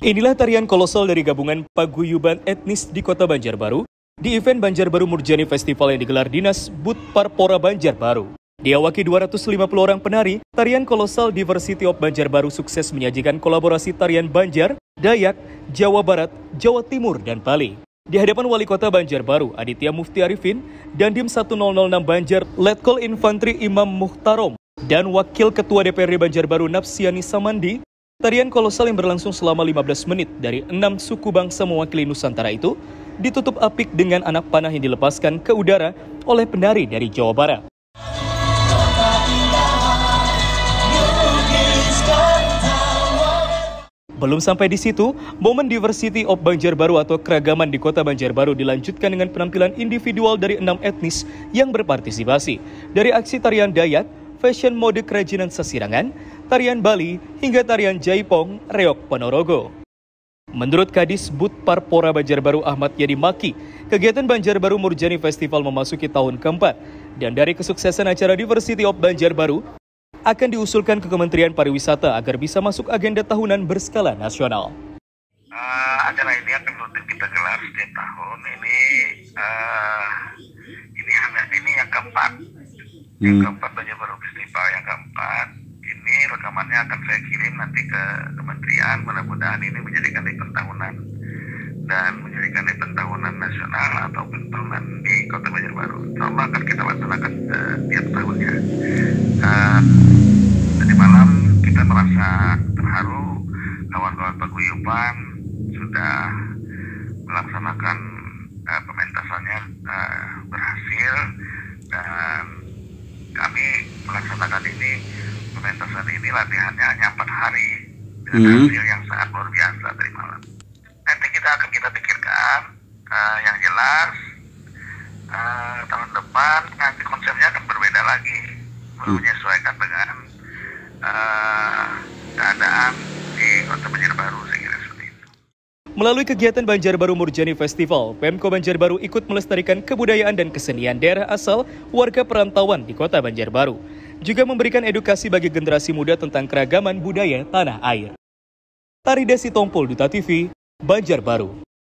Inilah tarian kolosal dari gabungan paguyuban etnis di Kota Banjarbaru di event Banjarbaru Murjani Festival yang digelar Dinas Bud Parpora Banjarbaru. Diawaki 250 orang penari, tarian kolosal Diversity of Banjarbaru sukses menyajikan kolaborasi tarian Banjar, Dayak, Jawa Barat, Jawa Timur, dan Bali. Di hadapan Wali Kota Banjarbaru, Aditya Mufti Arifin, Dandim 1006 Banjar, Letkol Infantri Imam Muhtarom, dan Wakil Ketua DPRD Banjarbaru Napsiani Samandi, tarian kolosal yang berlangsung selama 15 menit dari 6 suku bangsa mewakili Nusantara itu ditutup apik dengan anak panah yang dilepaskan ke udara oleh penari dari Jawa Barat. Belum sampai di situ, momen Diversity of Banjarbaru atau keragaman di Kota Banjarbaru dilanjutkan dengan penampilan individual dari 6 etnis yang berpartisipasi. Dari aksi tarian Dayak, fashion mode kerajinan Sasirangan, tarian Bali, hingga tarian Jaipong, Reok Ponorogo. Menurut Kadis Bud Parpora Banjarbaru Ahmad Yani Maki, kegiatan Banjarbaru Murjani Festival memasuki tahun keempat, dan dari kesuksesan acara Diversity of Banjarbaru, akan diusulkan ke Kementerian Pariwisata agar bisa masuk agenda tahunan berskala nasional. Acara ini akan rutin kita gelar setiap tahun. Ini yang keempat. Yang keempat Banjarbaru Festival yang keempat. Ini rekamannya akan saya kirim nanti ke kementerian. Mudah-mudahan ini menjadikan event tahunan dan menjadikan event tahunan nasional atau tahunan di Kota Banjarbaru. Insyaallah akan kita laksanakan tiap tahunnya. Tadi malam kita merasa terharu, kawan-kawan paguyuban sudah melaksanakan pementasannya berhasil, dan kami melaksanakan pementasan ini latihannya hanya 4 hari dengan hasil yang sangat luar biasa tadi malam. Nanti kita pikirkan yang jelas tahun depan nanti konsepnya akan berbeda lagi, menyesuaikan dengan keadaan di Kota Banjarbaru, saya kira seperti itu. Melalui kegiatan Banjarbaru Murjani Festival, Pemko Banjarbaru ikut melestarikan kebudayaan dan kesenian daerah asal warga perantauan di Kota Banjarbaru, juga memberikan edukasi bagi generasi muda tentang keragaman budaya tanah air. Tari Desi Tompul, Duta TV, Banjarbaru.